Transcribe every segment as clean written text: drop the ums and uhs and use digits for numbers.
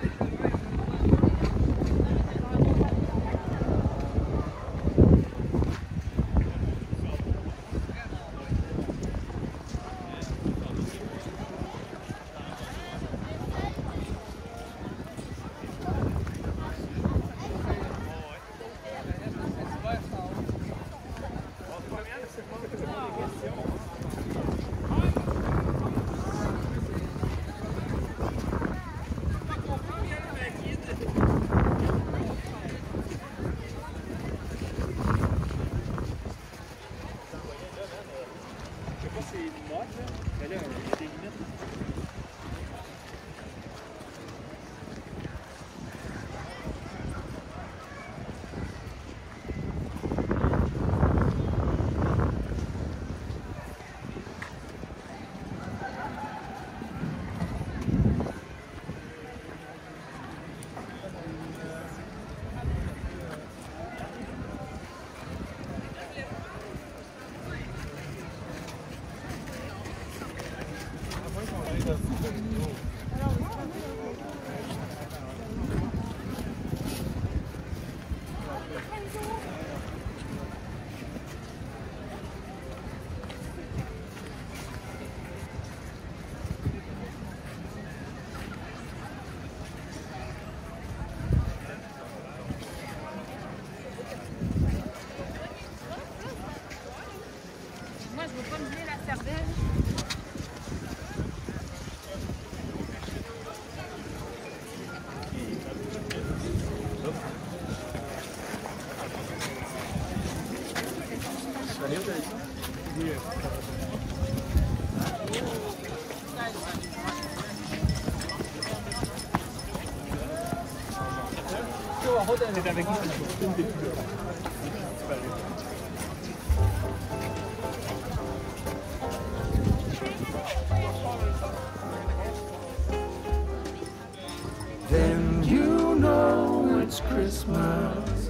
Then you know it's Christmas.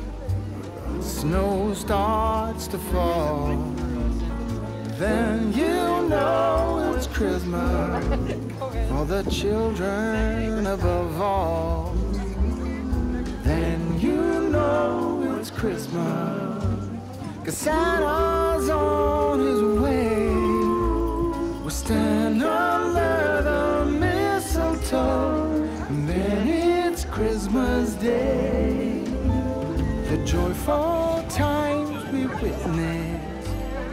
Snow starts to fall. Then you know it's Christmas for the children above all. Then you know it's Christmas, 'cause Santa's on his way. We'll stand under the mistletoe, and then it's Christmas Day. The joyful times we witness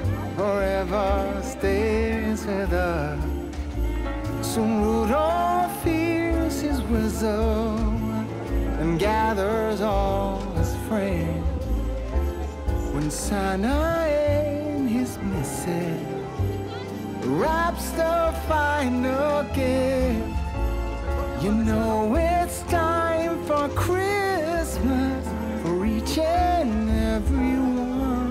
forever stays with us. Soon Rudolph hears his whistle and gathers all his friends. When Santa in his missive wraps the final gift, you know it's time for Christmas for each and every one.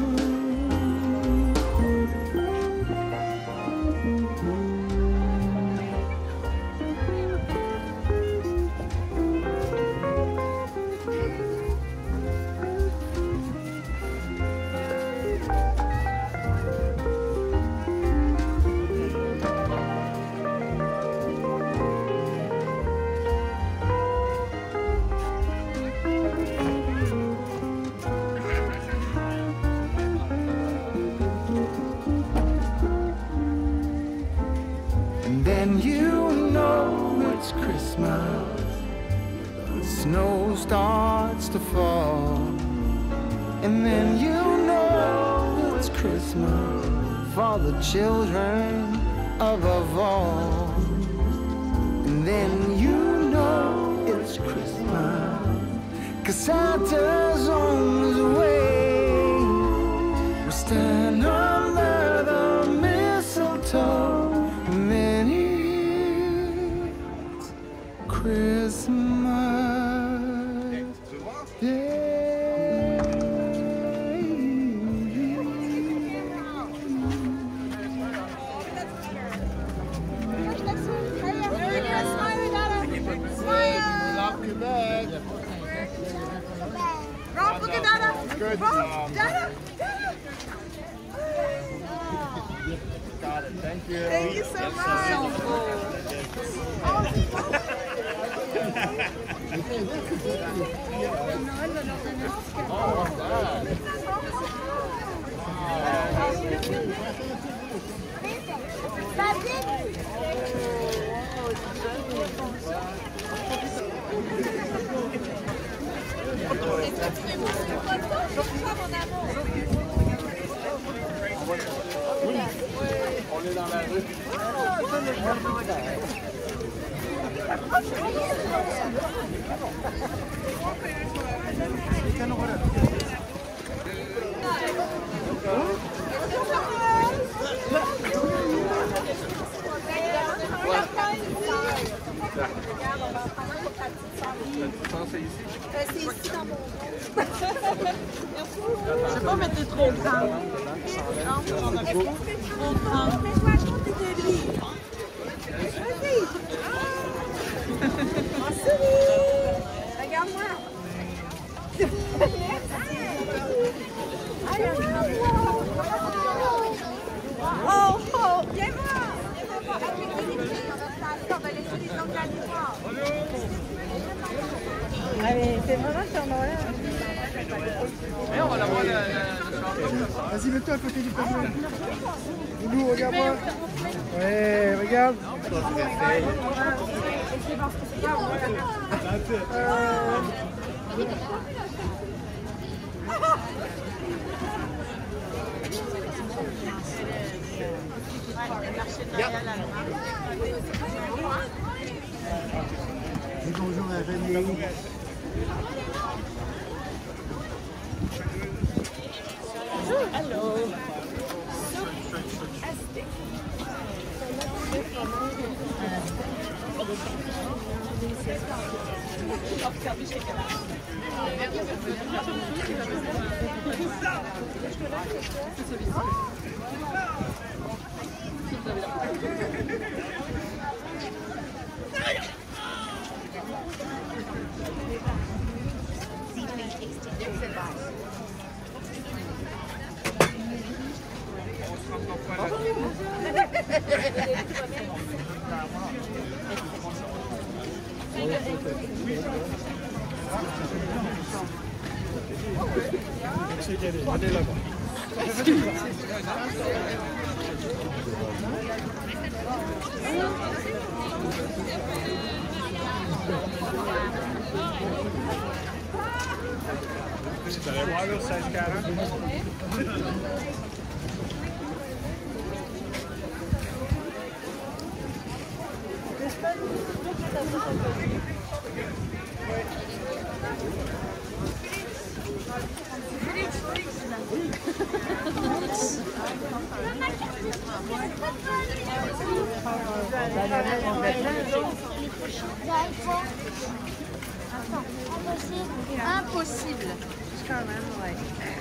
Then you know it's Christmas. Snow starts to fall. And then you know it's Christmas for the children above all. And then you know it's Christmas, 'cause Santa's on his way. We stand under the mistletoe, and then it's Christmas Day. Rob, look at Dada. Good Rob, job. Dada, Dada. Got it. Thank you. Thank you so much. So cool. On est dans la rue. C'est ici dans mon Je sais pas, mais t'es trop grand. Trop grand. Regarde-moi. Oh, oh, viens voir. On va laisser les autres aller voir. Allez, c'est vraiment charmant là. Et on va l'avoir Vas-y, mets-toi à côté du pavillon. Loulou, regarde-moi. Ouais, regarde. Bonjour ma famille. Hello. Allez là-bas. Tu allais voir là, 1640? Impossible. Quand même, ouais.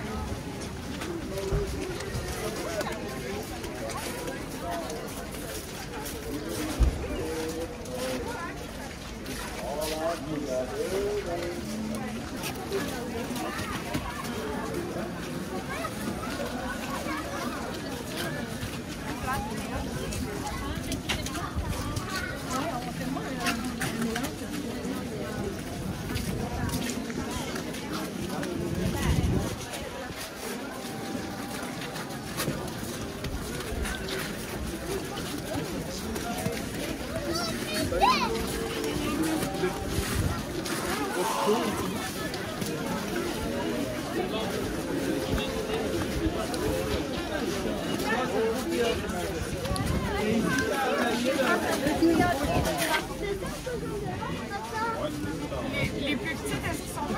Les plus petites, elles sont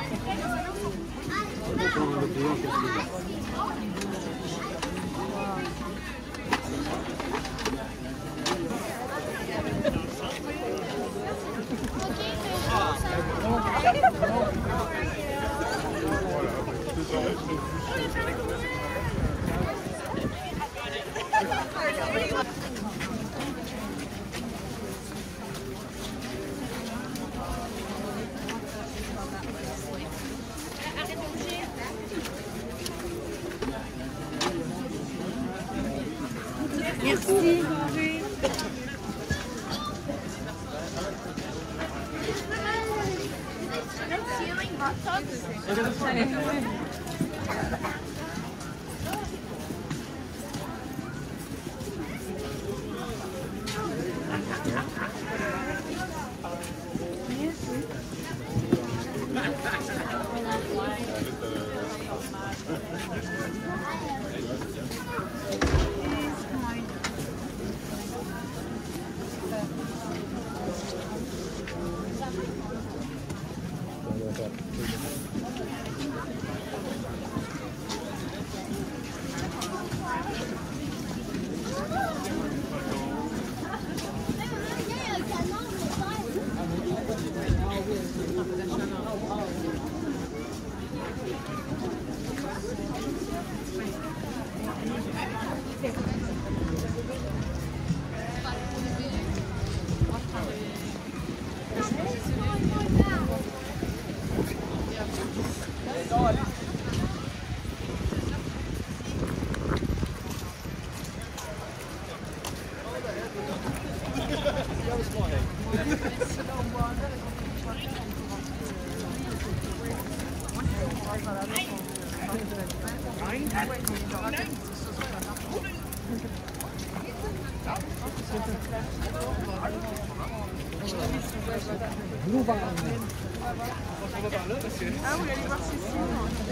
Ah, vous allez voir Cécile.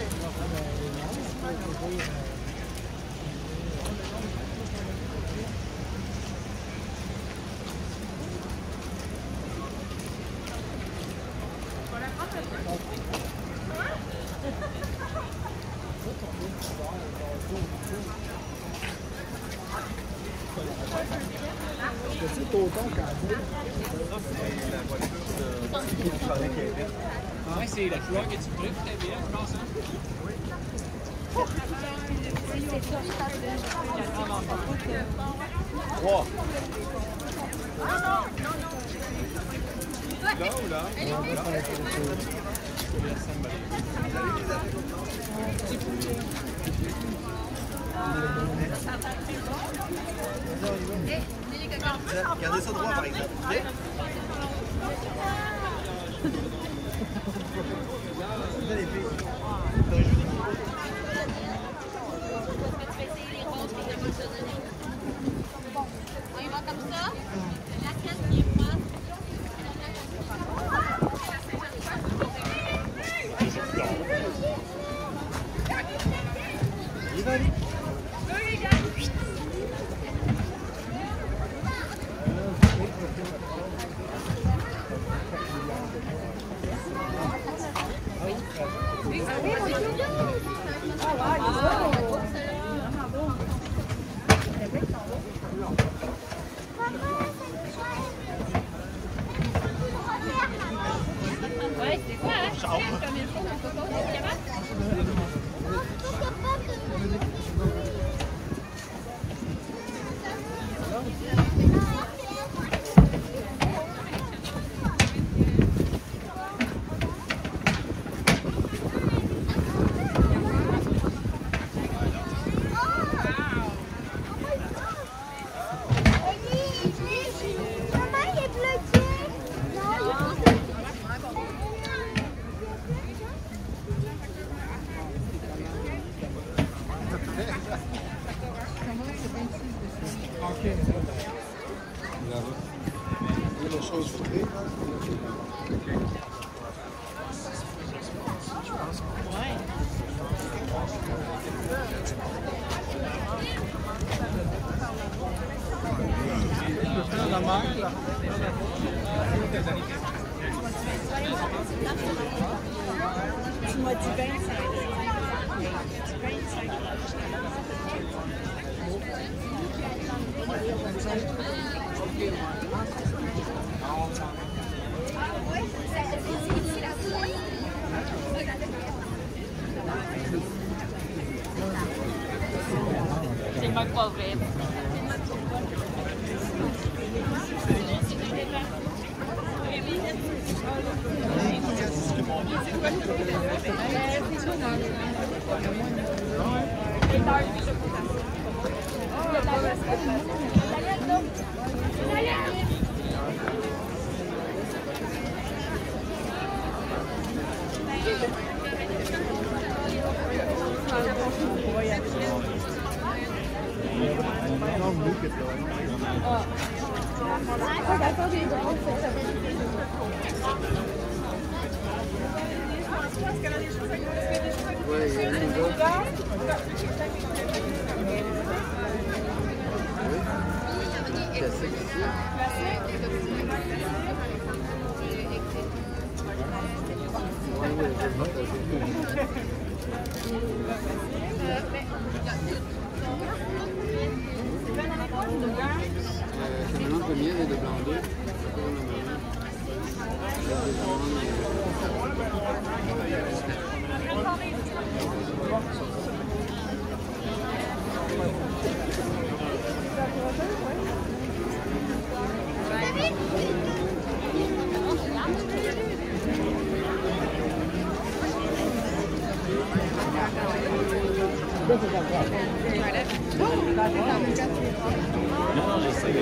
C'est autant qu'à Ah, c'est la couleur que tu voulais que tu avais, je pense. Trois. Là ou là? Regardez ça droit par exemple. On y va comme ça. La tête qui est droite. Ouais, c'est quoi, hein? Comme il faut, on peut pas, on est capable? La chose filtrée. La mer. Tu m'as dit 25. C'est tellement pas vrai. Ouais, il y a une autre. Classique. C'est mélange de miel et de blanc d'œuf. Non, je sais,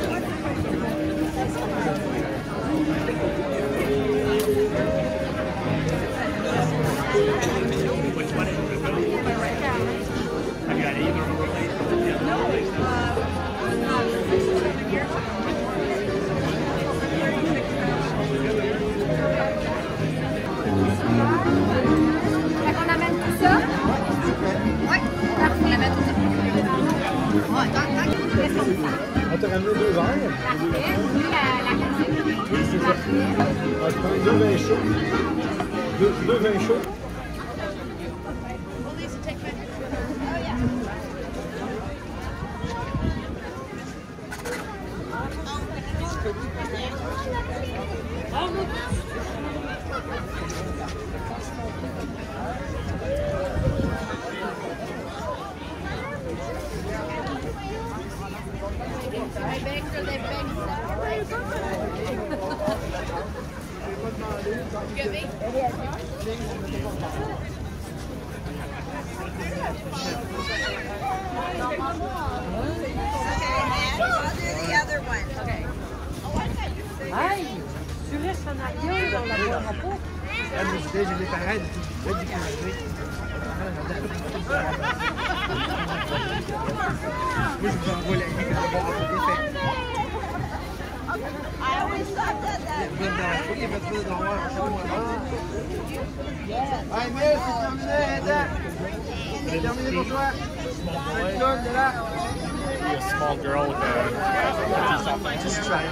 On amène tout ça? Oui, on amène tout ça. On t'a ramené 2 verres. Parfait. Oui, la cantine. Oui, c'est ça. Je prends 2 vins chauds. 2 vins chauds. Aïe, tu laisses un avion dans la boîte à peau. Je l'ai pareil, je l'ai découvert. Moi, je vous envoie la vie quand on va avoir fait. Allez, mieux, c'est terminé, Eda. C'est terminé pour toi. C'est là. A small girl with a just trying.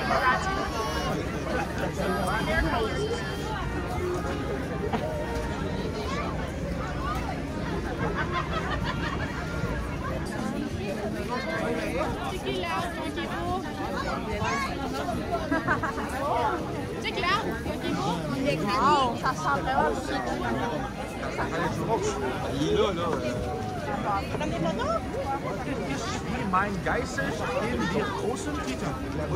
Wow, ça sent vraiment Il est là, là. Mein Geistes in die großen Tüten.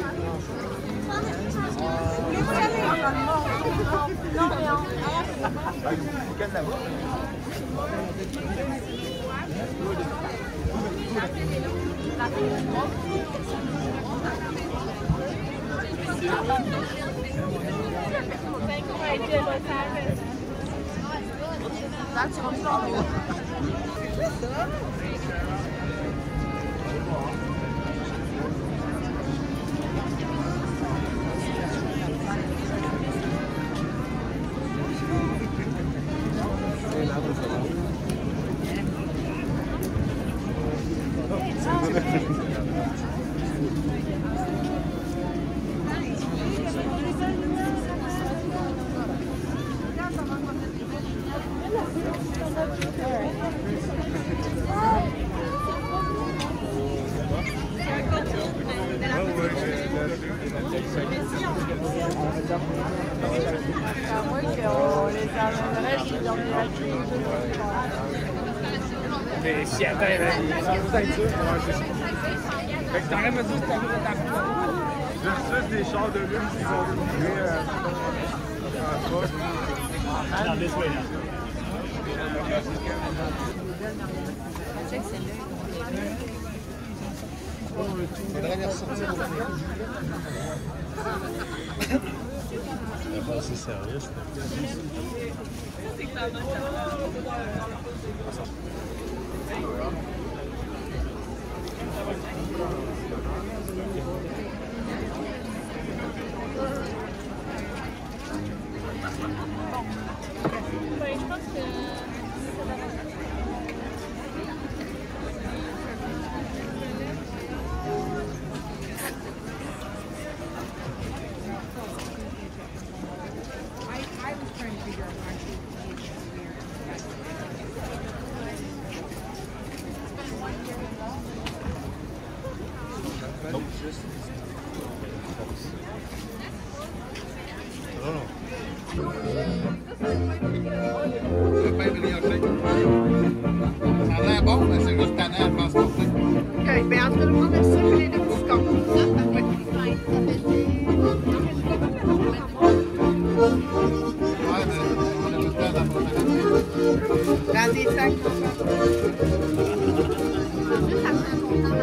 Mais si attends, ils sont tous avec eux. Fait que t'aurais me dit que t'avais ta versus des chars de luxe qui vont bouger dans this way, là. Faudrait les ressortir au c'est sérieux, Ça a l'air bon, mais c'est juste tannant à transporter. OK, bien entre le prendre le sucre et les petits scons. Ouais, mais on a tout le temps d'apporter la Dans des sacs. Juste ça prend son temps,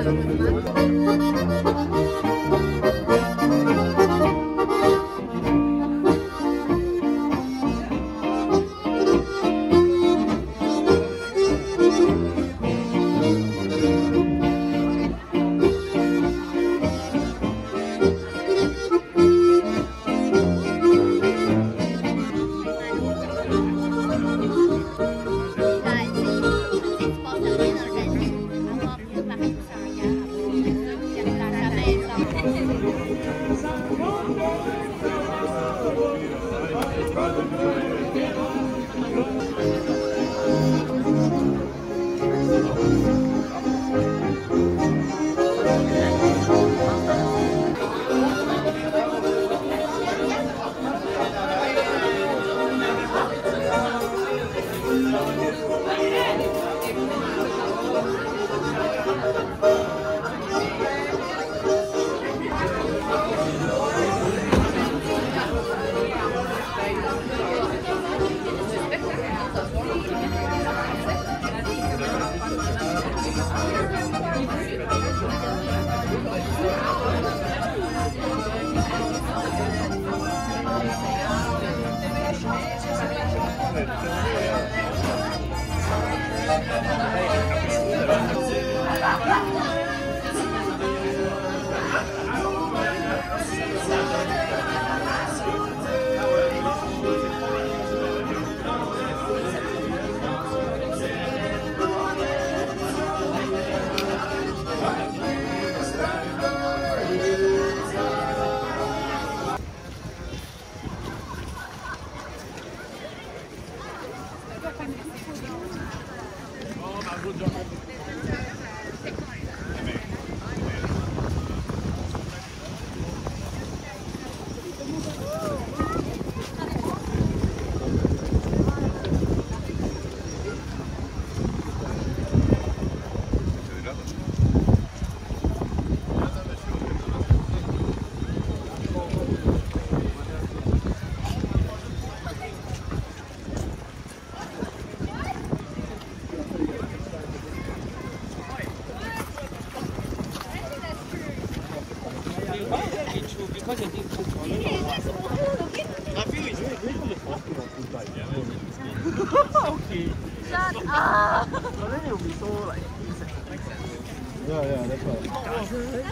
Yeah, that's right.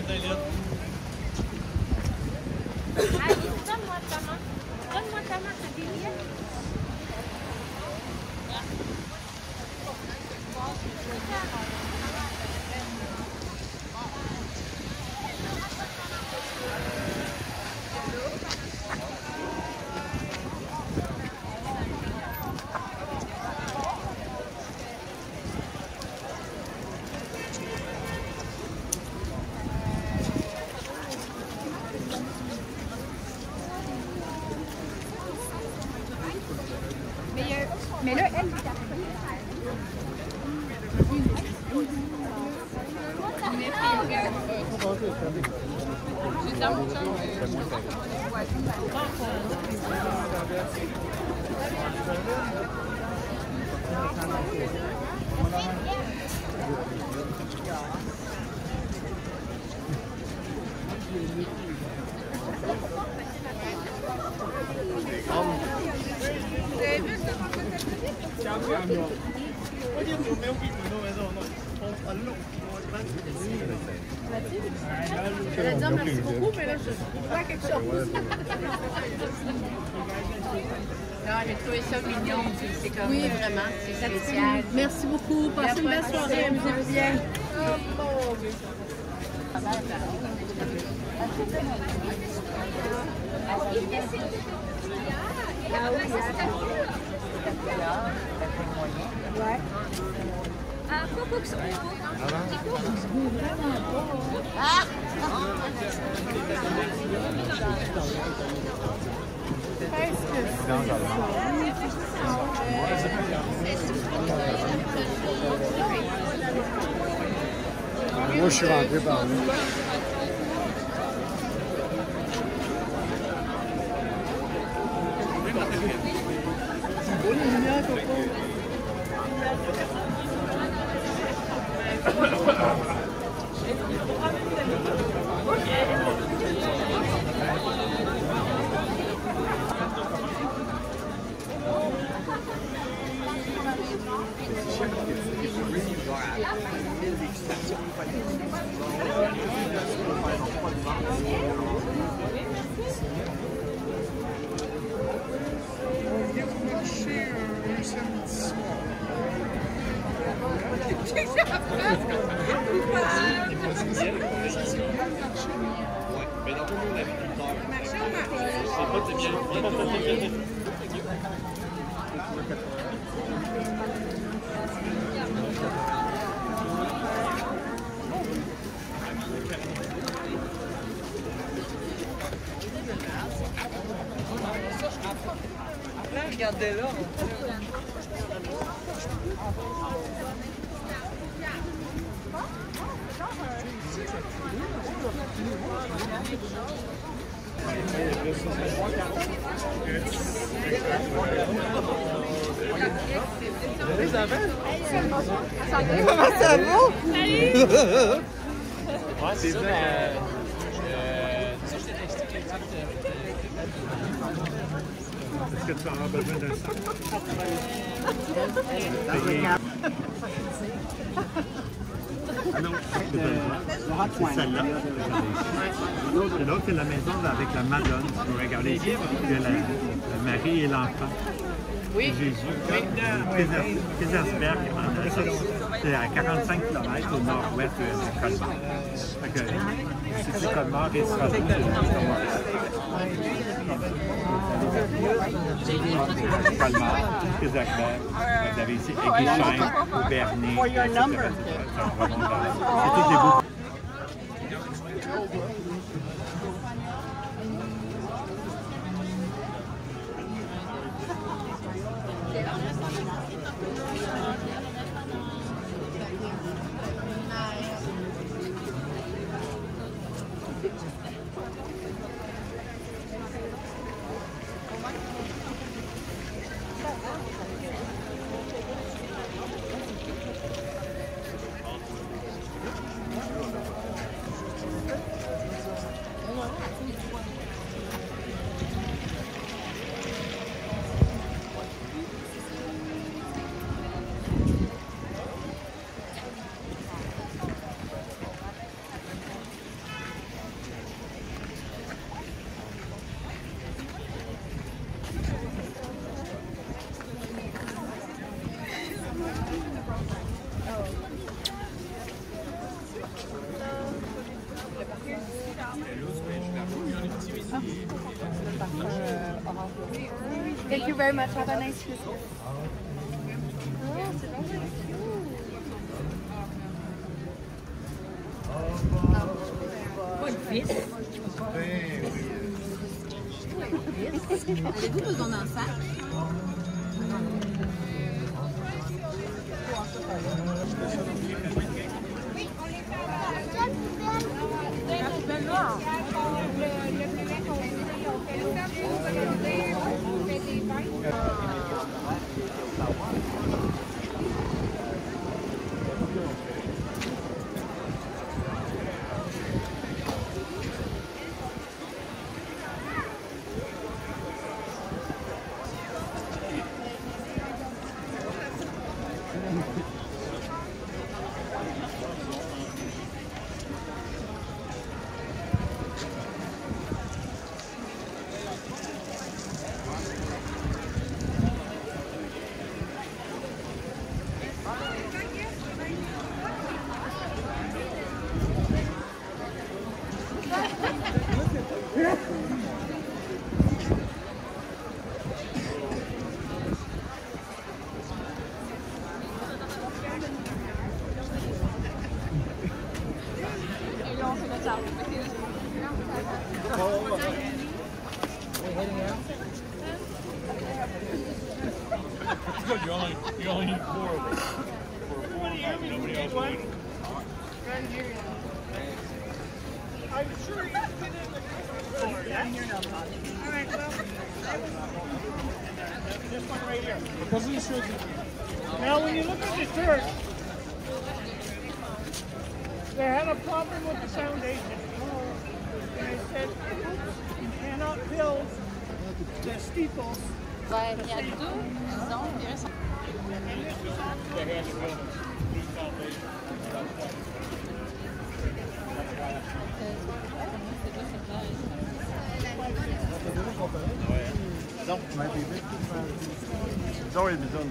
donne-moi ta main. Donne-moi ta main, t'as des liens. Mais là, elle, J'allais dire merci beaucoup, mais là, je vois quelque chose. Non, j'ai trouvé ça mignon. C'est comme Oui, vraiment, c'est spécial. Merci beaucoup. Passez une belle soirée. Amusez-vous bien. ouais. Coucou, Moi, je suis rentré par là. C'est beau les lumières, Coco. On vient vous marcher un samedi soir. Mais dans tout le monde, on a vu plus tard. Regardez-là. Comment ça va? Ouais, c'est ça. Est-ce que tu auras besoin d'un sac? Ah non, c'est celle-là. Et l'autre, c'est la maison avec la Madone. Tu peux regarder ici. Il y a la Marie et l'enfant. Oui. Jésus. Pézersberg, c'est à 45 km au nord-ouest de Colmar. C'est Colmar et Strasbourg. Colmar, Pézersberg, vous avez ici Eguisheim, Aubernay, etc. C'est tous des beaux. Thank you very much. Have a nice Christmas. Pas le fils. Avez-vous besoin d'un sac? La poubelle noire. You only need 4 of them. Nobody else would. I'm sure you fit in the floor, yeah? All right, well, this one right here. Because of the sugar. Now, when you look at the church, they had a problem with the foundation. And they said, you cannot build the steeples. Ouais, il y a 2 ans, il reste. Sorry, bisogno.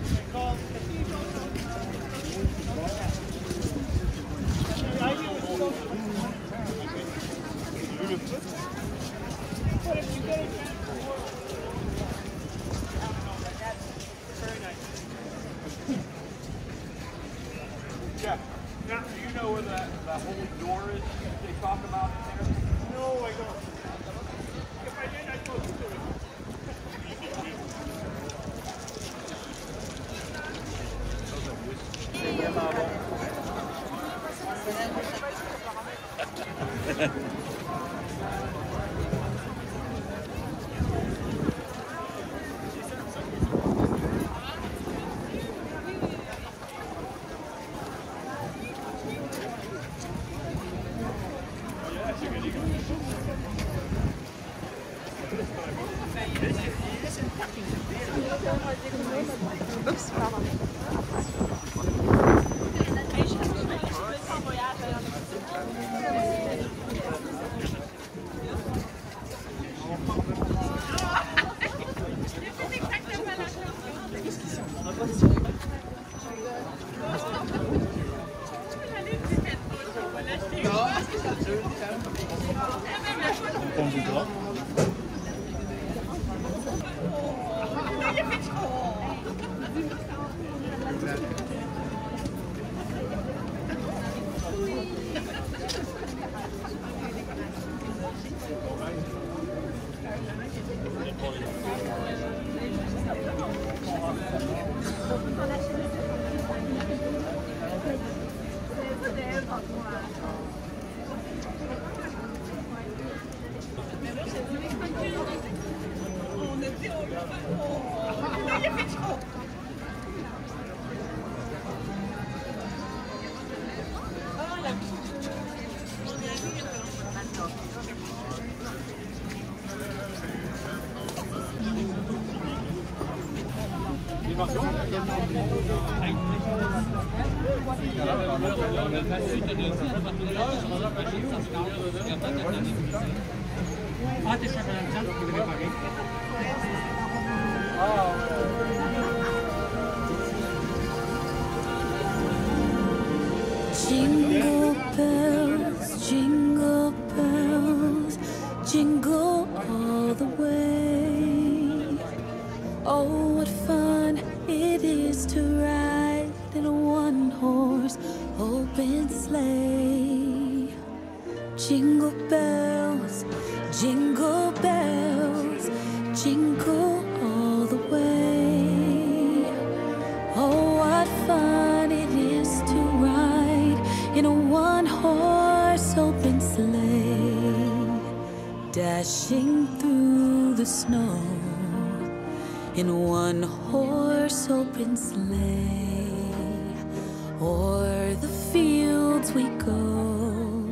Yeah. Now, do you know where that whole door is they talk about in there? No, I don't. If I did, I'd go through it. Oups, pardon. Ah, t'es champion de temps, vous devez pareil. Jingle bells, jingle bells. Oh, what fun it is to ride in a one-horse open sleigh. Jingle bells, jingle bells, jingle all the way. Oh, what fun it is to ride in a one-horse open sleigh, dashing through the snow in a one-horse open sleigh. O'er the fields we go,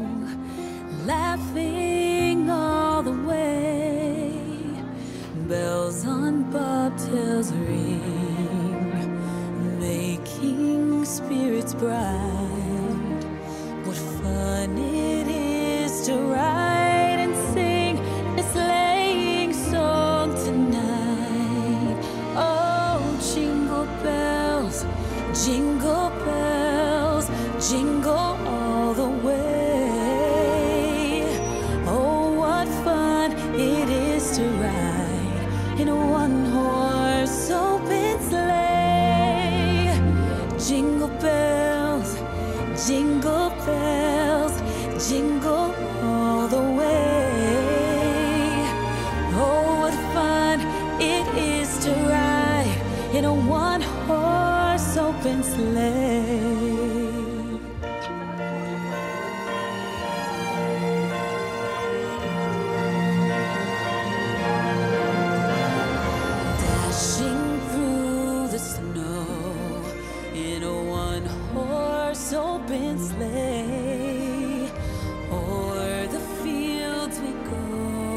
laughing all the way. Bells on bobtails ring, making spirits bright. What fun it is to ride and sing a sleighing song tonight. Oh, jingle bells, jingle bells, jingle all the way. Oh, what fun it is to ride in a one-horse open sleigh. Jingle bells, jingle bells, jingle all the way. Oh, what fun it is to ride in a one-horse open sleigh. Dashing through the snow in a one-horse open sleigh. O'er the fields we go,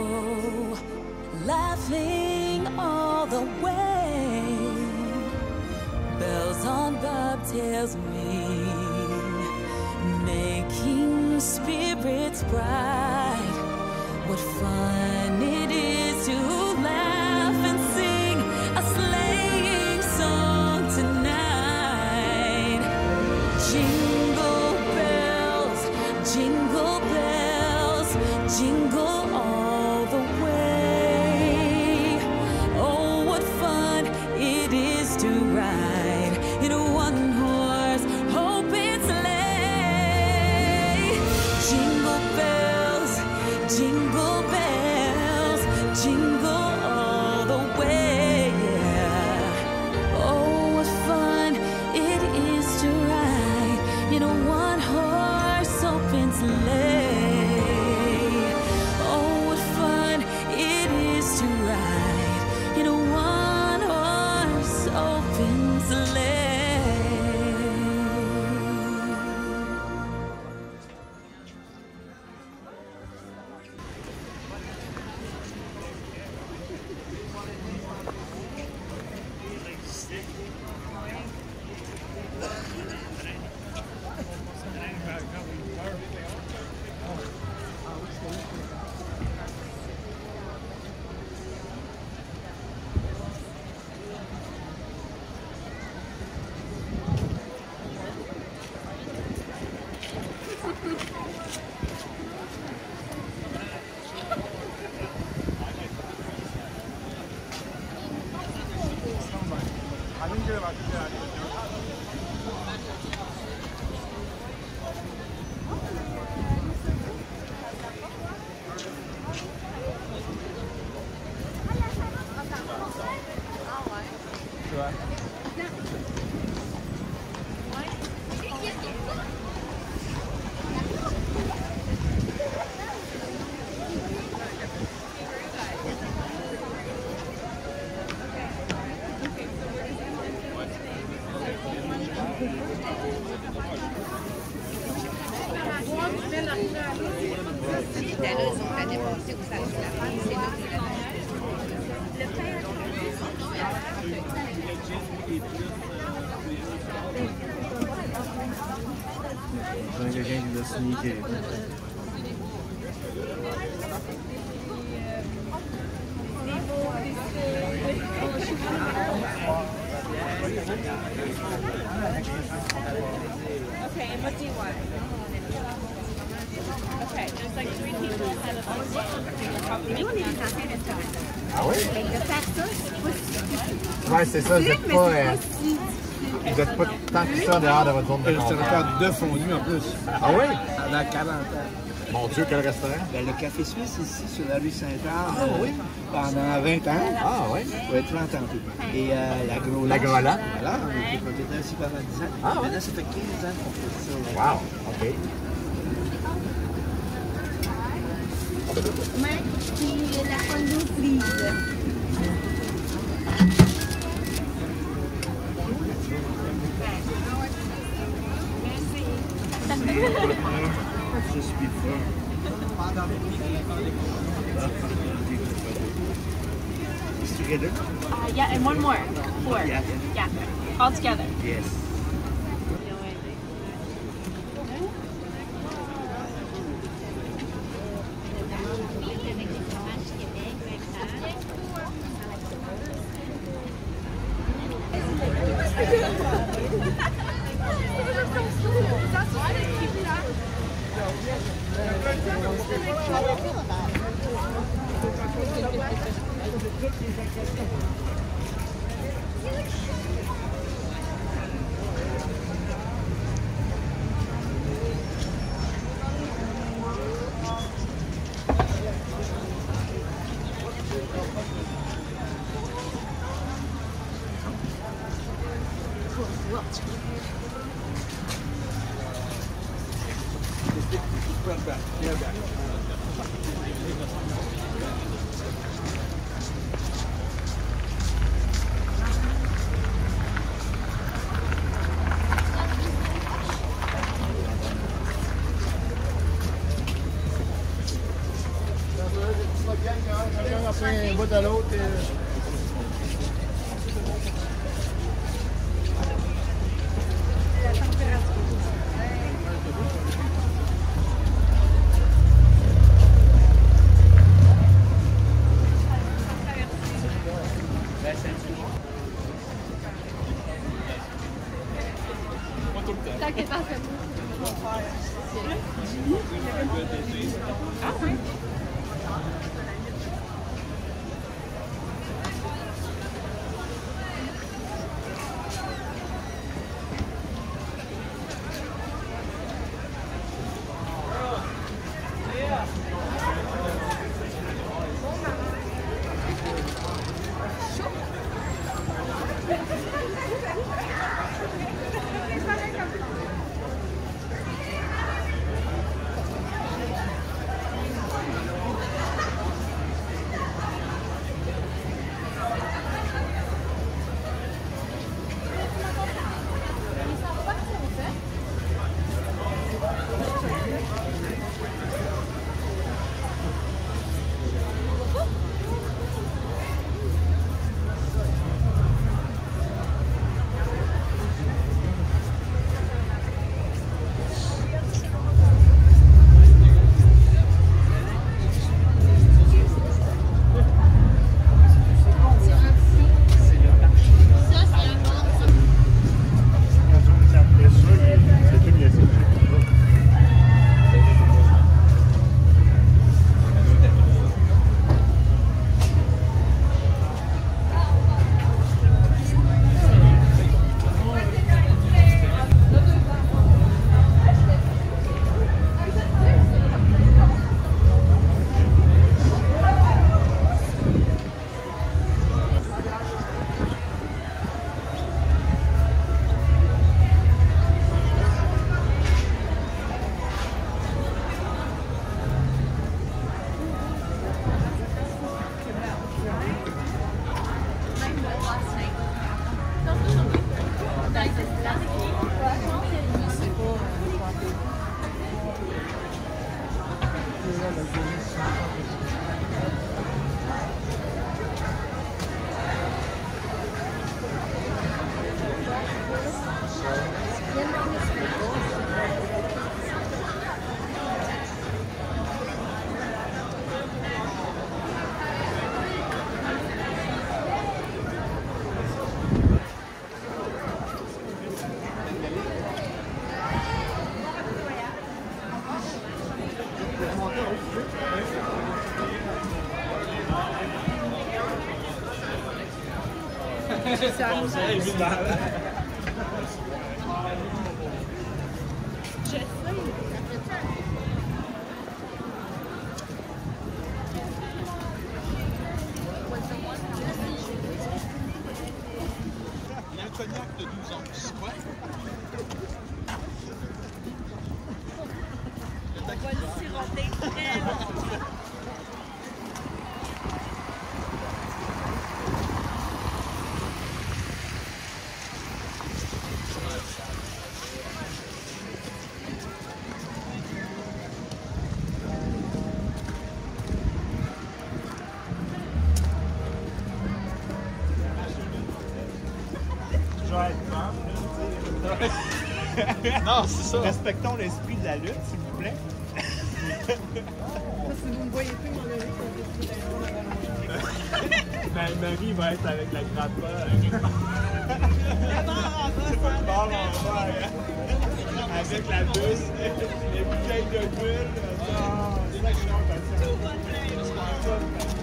laughing all the way. Bells on bobtails ring, making spirits bright. What fun it is to laugh and sing a sleighing song tonight. Jingle bells, jingle bells, jingle all the way. Oh, what fun it is to ride in a one-horse open sleigh. Jingle bells, jingle bells, jingle all the way. Oh, what fun it is to ride in a one-horse open sleigh. Oh, what fun it is to ride in a one-horse open sleigh. Quelqu'un qui l'a sneaké. Okay, and what do you want? Okay, there's like 3 people ahead of us. Nous, on est des anciens restaurateurs. Ah oui? Fait que de faire ça, c'est pas si... Ouais, c'est ça, vous difficile, n'êtes mais pas, c'est pas si... vous êtes pas tant que ça dehors de votre zone de confort. Restaurateur de fondu en plus. Ah oui? Pendant 40 ans. Mon Dieu, quel restaurant? Ben, le Café Suisse ici sur la rue Saint-Anne. Pendant 20 ans. Ah oui? Ouais, 30 ans tout. Et la Groland. La Groland? Voilà, on était propriétaire ici pendant 10 ans. Ah, ouais. Maintenant, ça fait 15 ans qu'on fait ça. Wow, OK. Mais c'est la condo frise. Just before. It's together? Yeah, and one more. 4. Yeah. Yeah, all together. Yes. Un bout à l'autre. T'inquiète pas, c'est bon. Il y a un cognac de 12 ans. Ouais. On va le siroter très longtemps. Non, c'est ça. Respectons l'esprit de la lutte, s'il vous plaît. Si vous me voyez plus, mon avis, Marie va être avec la grappa. Avec la douce, les bouteilles de bulle. C'est ça que je suis impatient.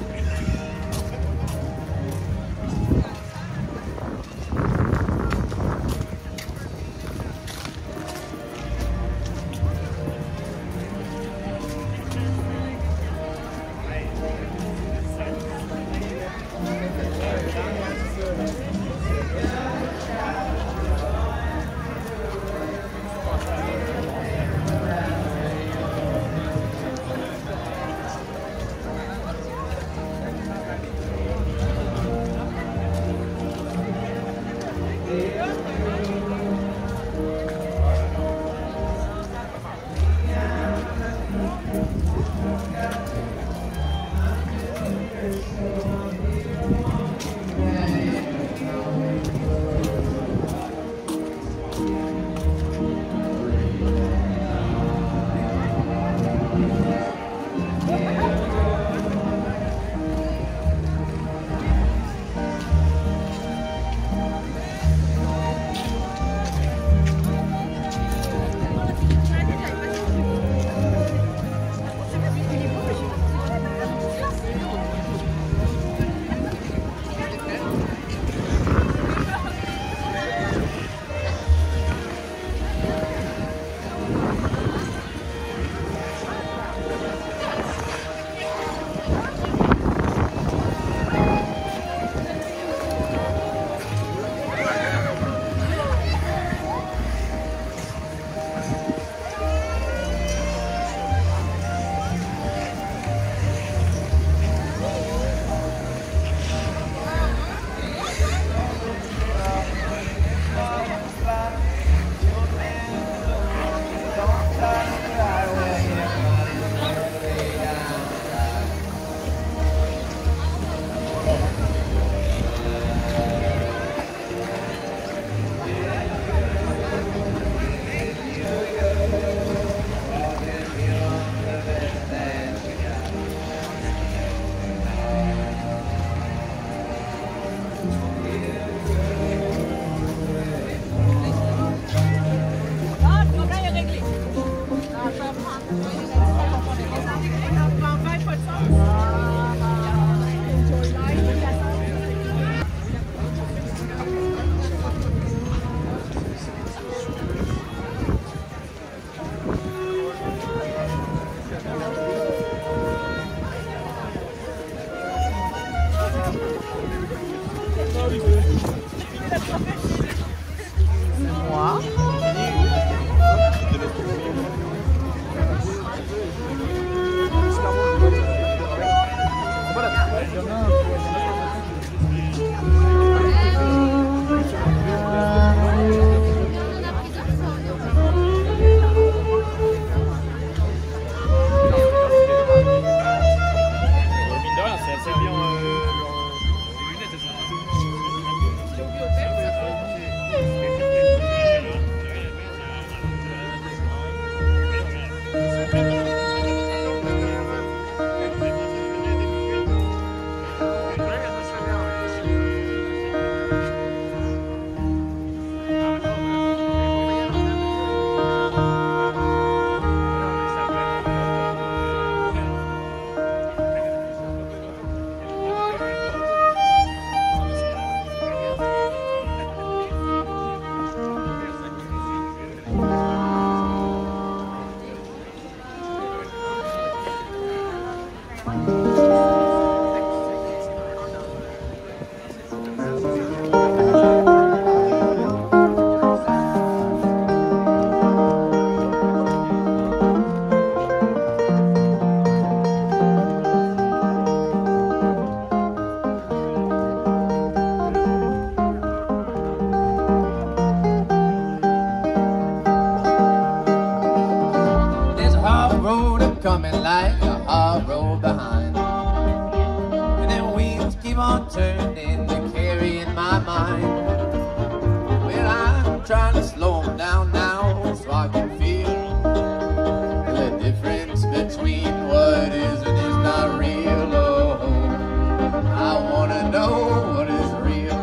Coming like a hard road behind, and then wheels keep on turning to carrying my mind. Well, I'm trying to slow them down now so I can feel the difference between what is and is not real. Oh, I wanna know what is real.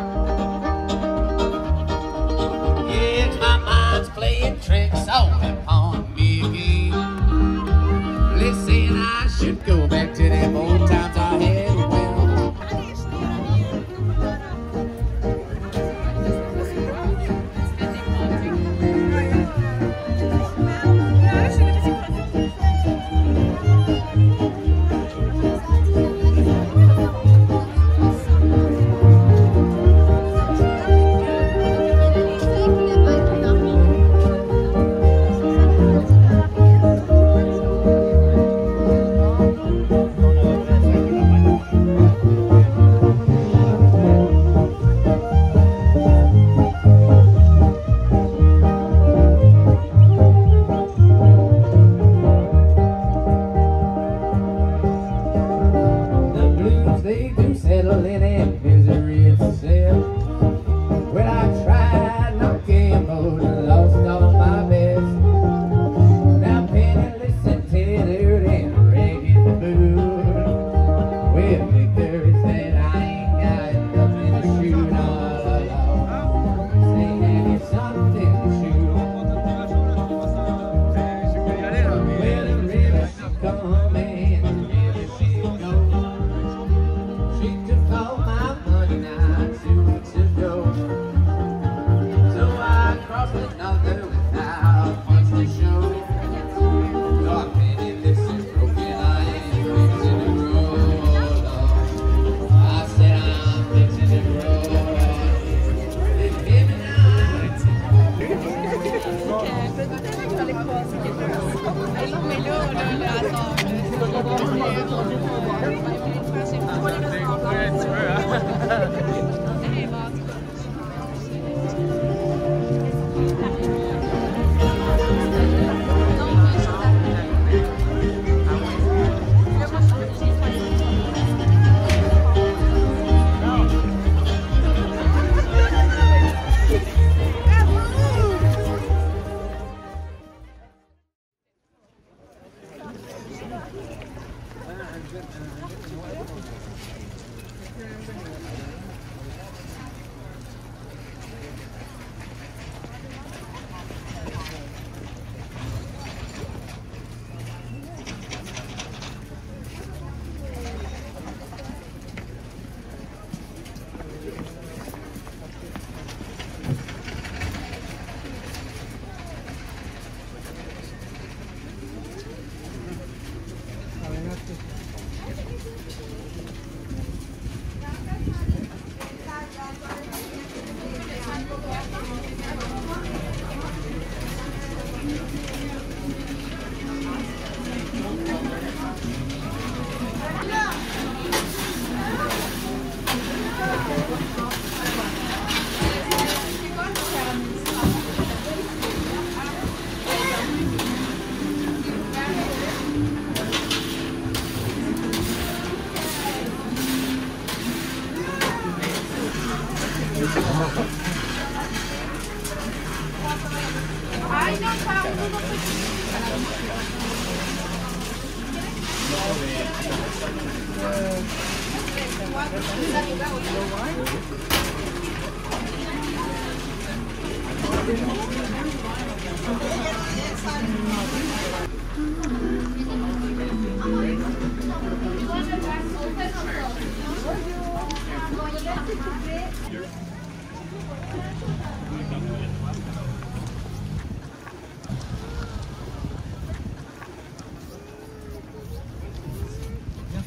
Yes, my mind's playing tricks on me again. Saying I should go back to them old times I had with.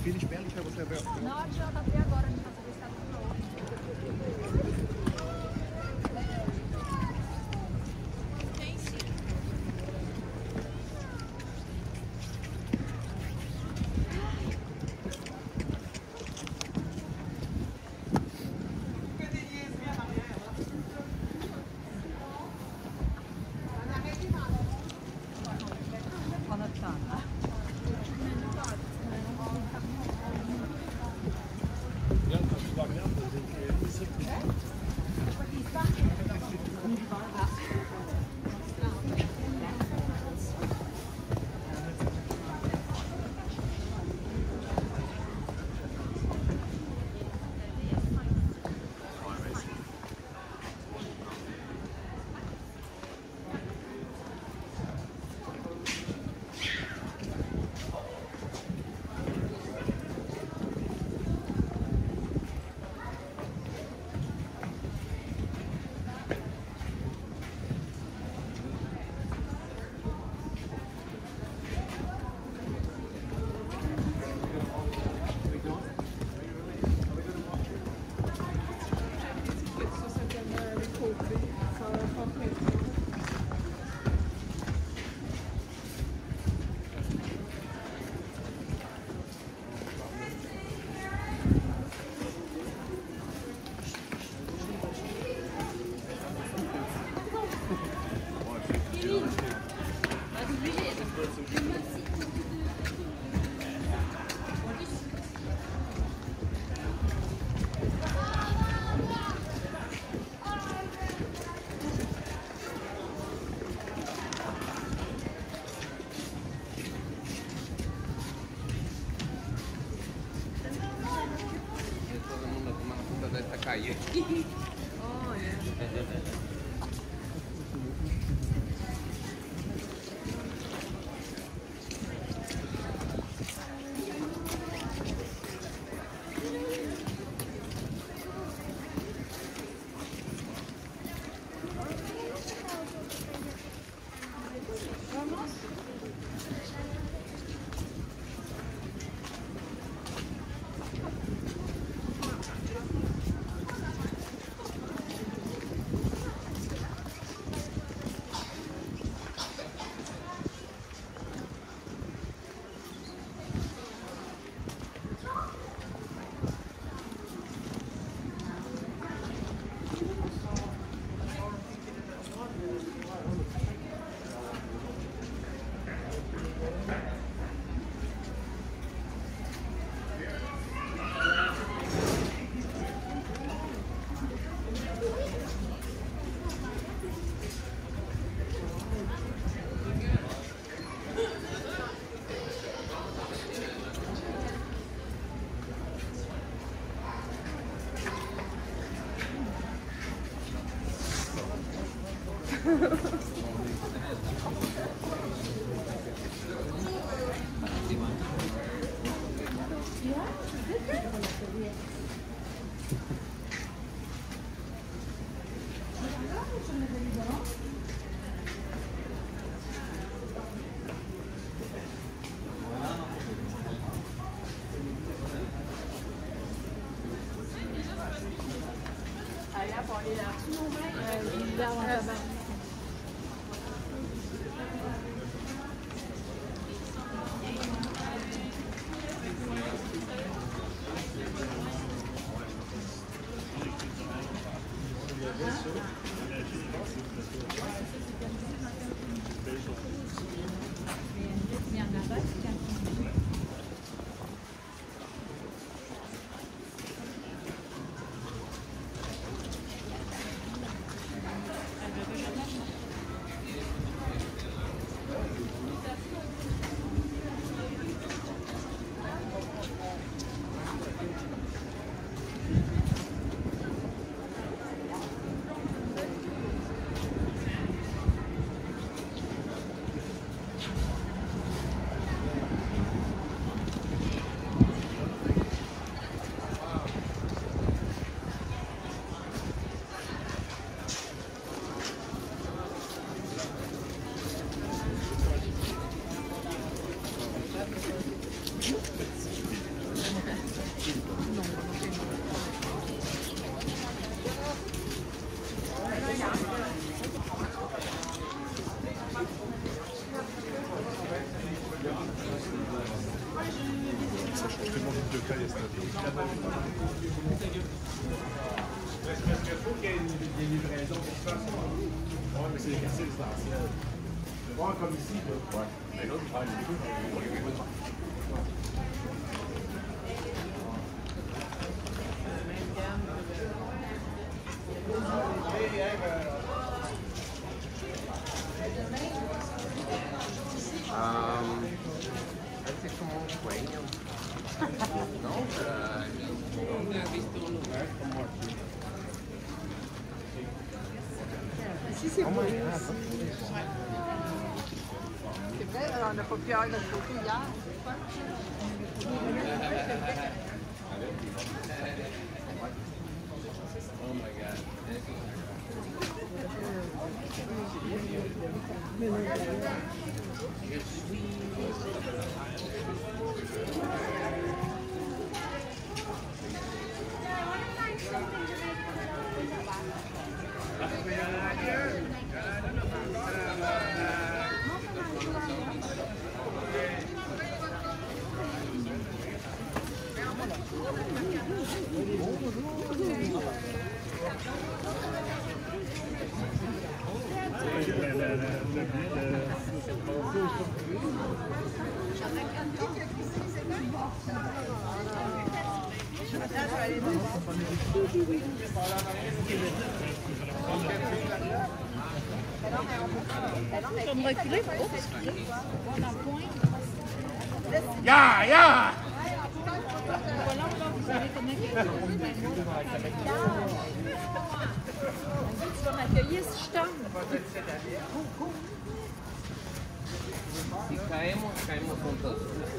filho, espera, deixa você ver. Não, a tia tá até agora, não tá sabendo se tá calle. Oh, yeah. tout le monde de cas, il y a cette Parce qu'il faut qu'il y ait des livraisons pour ça. Oui, mais c'est des quartiers essentiels. Voir comme ici, là. Ouais. Mais l'autre, il parle du tout. Hace como un sueño. No, ¿dónde has visto un lugar como aquí? Ici, c'est beau. C'est vrai, on n'a pas pu avoir notre photo hier. Oh my God. Je vais me reculer. Ya, ya! Tu vas m'accueillir si je tombe. Si caemos, caemos juntos.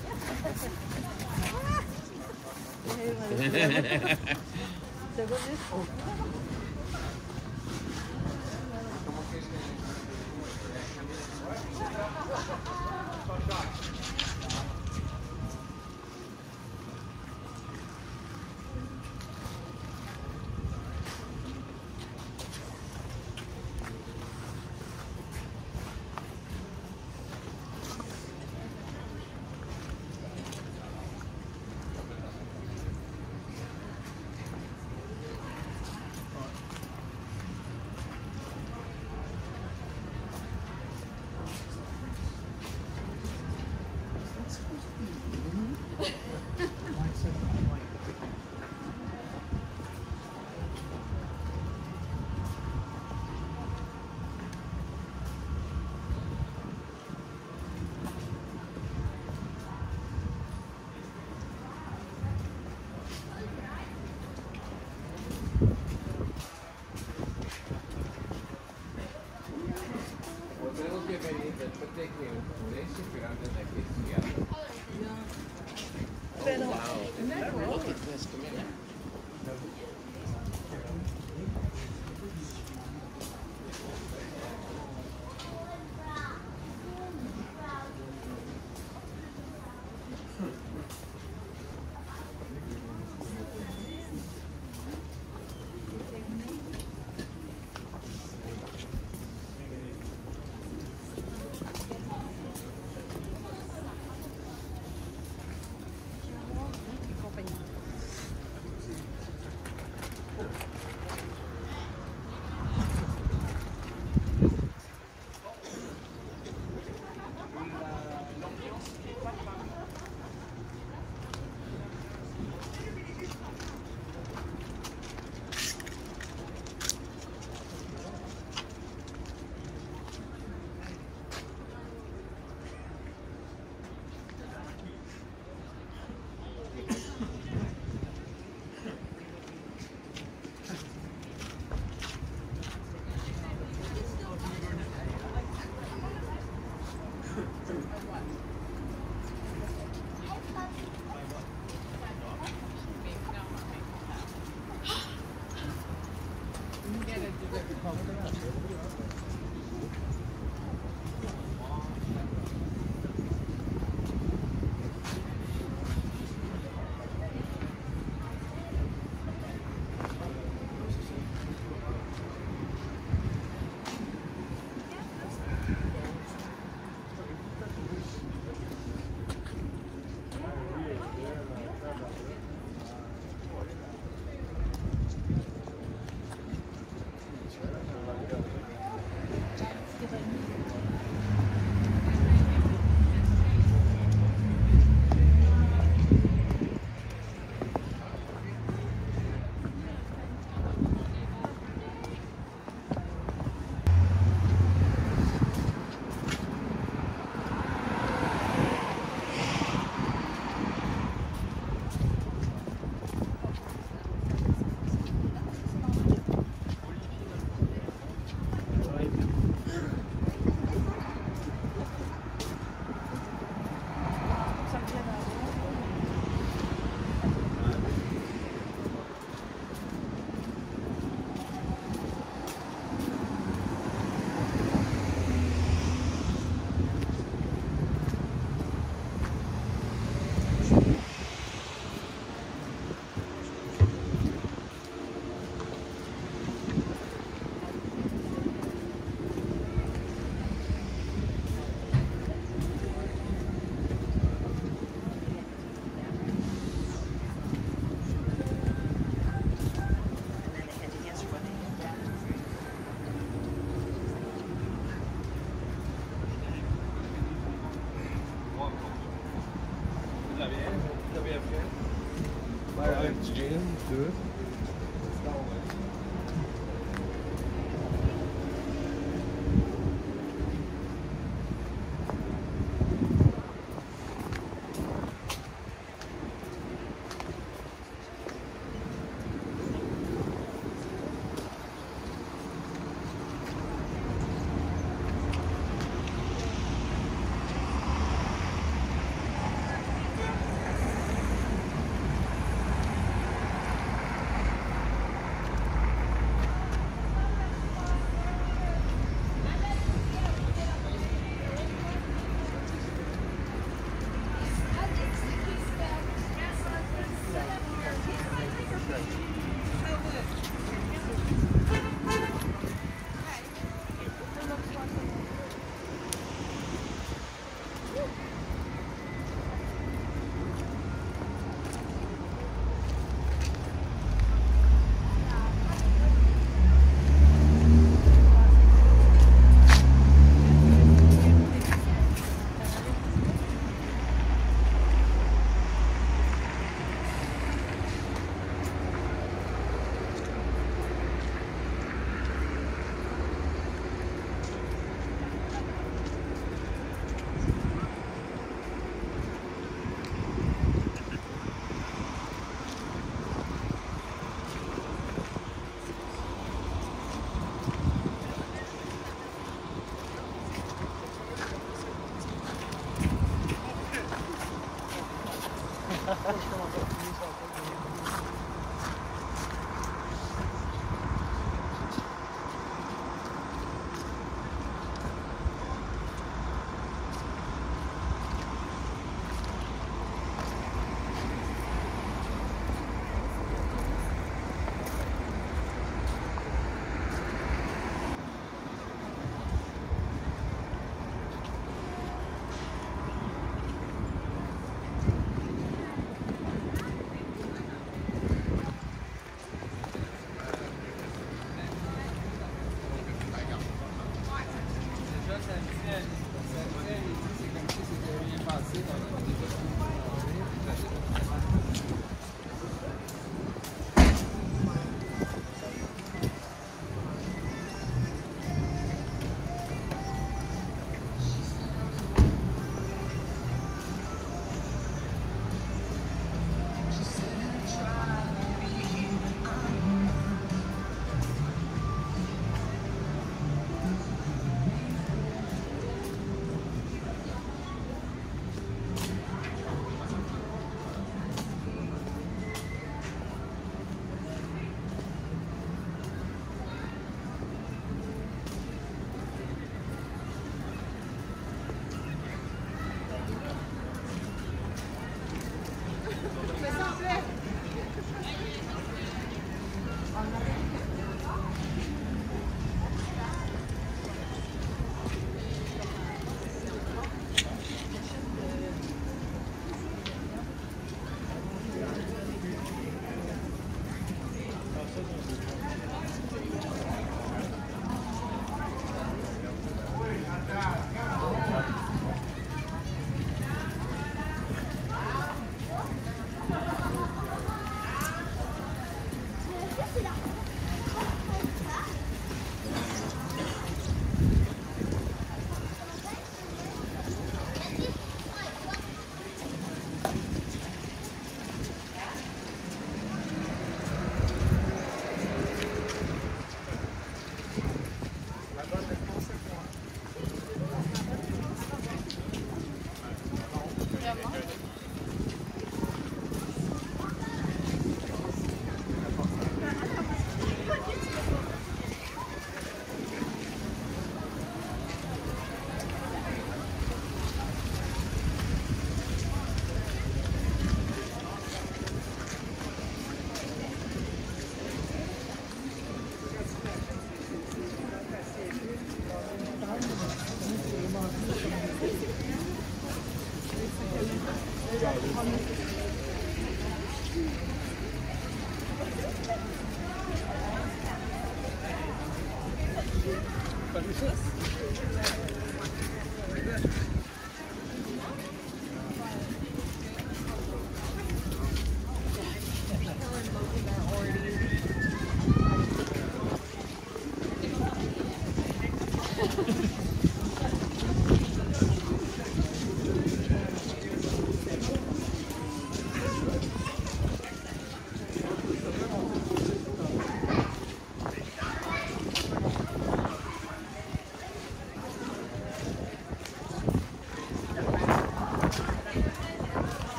Tenemos que venir después de que oscurece, pero antes de que cierre. Oh, wow. Look at this. Come here. Avec gin, tout.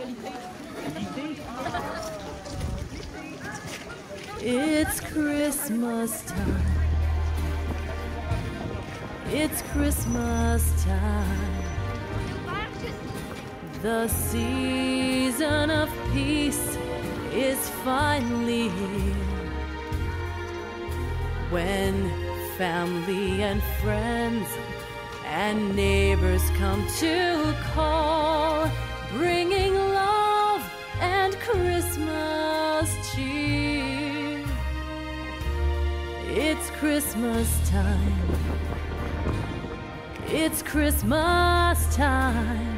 It's Christmas time. It's Christmas time. The season of peace is finally here. When family and friends and neighbors come to call, bringing love and Christmas cheer. It's Christmas time. It's Christmas time.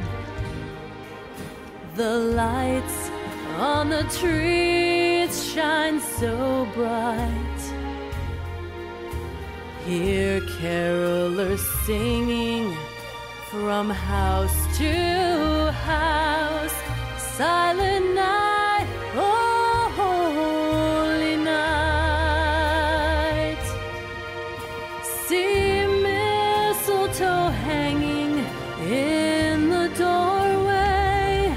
The lights on the trees shine so bright. Hear carolers singing from house to house. Silent night, oh holy night. See mistletoe hanging in the doorway,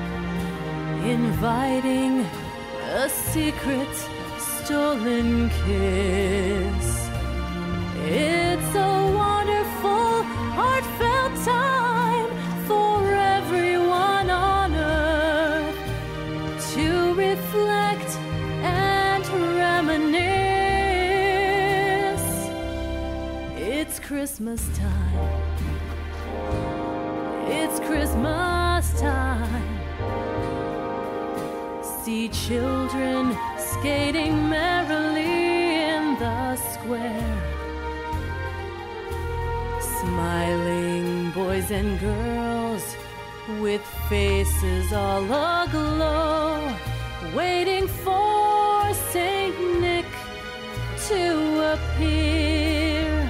inviting a secret stolen kiss. It's a wonderful, heartfelt time for everyone on earth to reflect and reminisce. It's Christmas time. It's Christmas time. See children skating merrily in the square. Smiling boys and girls with faces all aglow, waiting for Saint Nick to appear.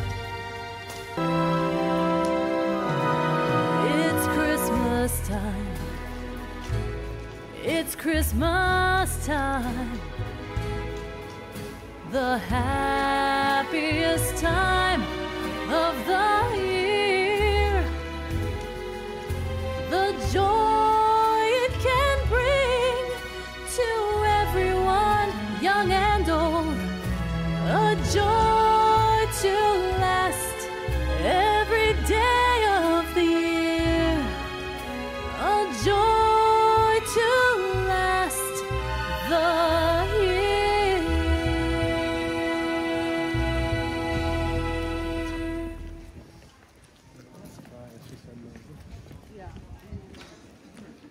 It's Christmas time. It's Christmas time. The happiest time of the year. The joy it can bring to everyone, young and old. A joy to last every day of the year. A joy